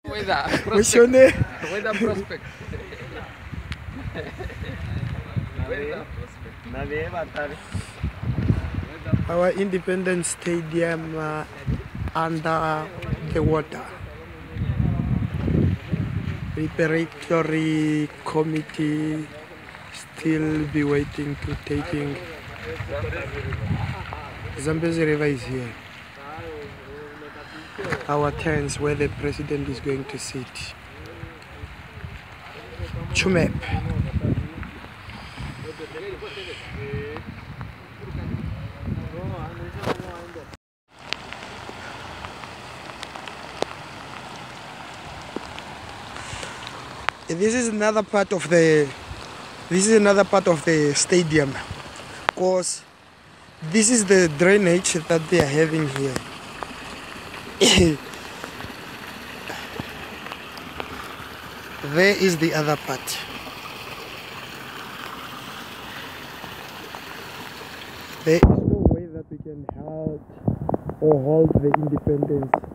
What's your name? Weather prospect. Our Independence Stadium under the water. Preparatory committee still be waiting to taking. Zambezi River is here. Our tents where the president is going to sit. Chumep. This is another part of the stadium, because this is the drainage that they are having here. There is the other part. There is no way that we can help or hold the independence